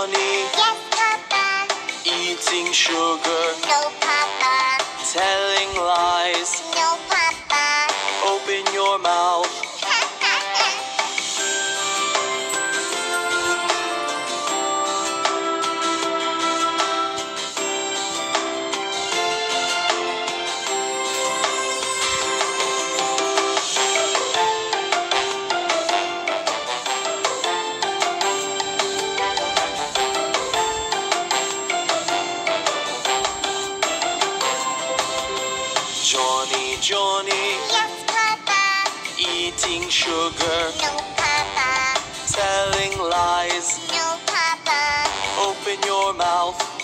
Johnny, Yes, Papa. eating sugar, No, Papa. telling lies. No, Papa. Open your mouth. Johnny, Johnny, Yes, Papa. eating sugar, No, Papa. telling lies. No, Papa. Open your mouth.